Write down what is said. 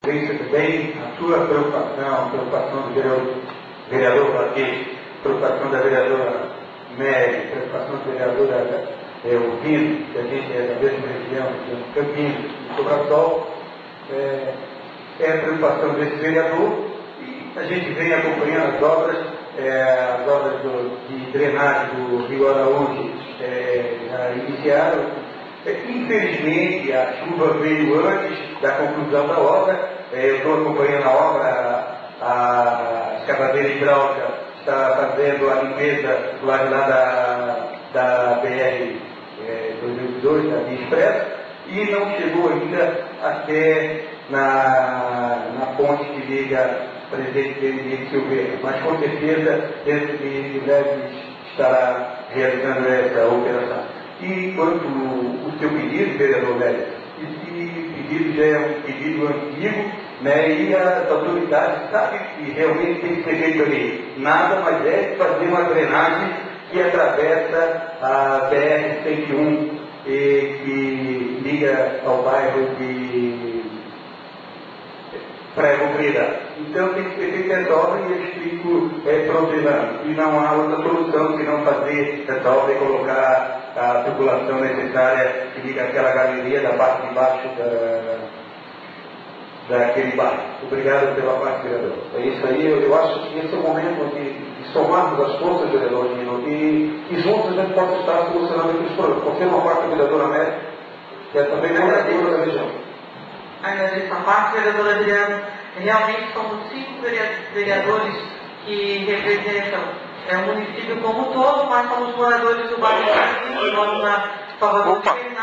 Tudo bem, a sua preocupação, a preocupação do vereador Batista, a preocupação da vereadora Mary, a preocupação da vereadora Urbino, que a gente é da mesma região, de Campinas, de Sobradol, é a preocupação desse vereador, e a gente vem acompanhando as obras de drenagem do Rio Araújo já iniciaram. Infelizmente, a chuva veio antes da conclusão da obra. Eu estou acompanhando a obra, a escavadeira hidráulica está fazendo a limpeza do lado lá da BR 2002, da Via Expressa, e não chegou ainda até na ponte que liga Presidente de Silveira. Mas com certeza, dentro de breve estará realizando essa operação. E quanto o seu pedido, vereador Velho, esse pedido já é um pedido antigo, né, e as autoridades sabem que realmente tem que ser feito ali. Nada mais é fazer uma drenagem que atravessa a BR-101 que liga ao bairro de Praia Comprida. Então tem que ser feita essa obra e eles ficam protelando. E não há outra solução senão fazer essa obra e colocar a tubulação necessária que liga aquela galeria da parte de baixo daquele bairro. Obrigado pela parte, vereador. É isso aí, eu acho que esse é o momento de somarmos as forças, vereador Nino, e juntos a gente possa estar solucionando aqueles problemas. Porque uma parte da vereadora Mary, que é também moradora da região. Agradeço a parte, vereadora Adriana. Realmente somos 5 vereadores que representam o município como um todo, mas somos moradores do bairro de Salvador.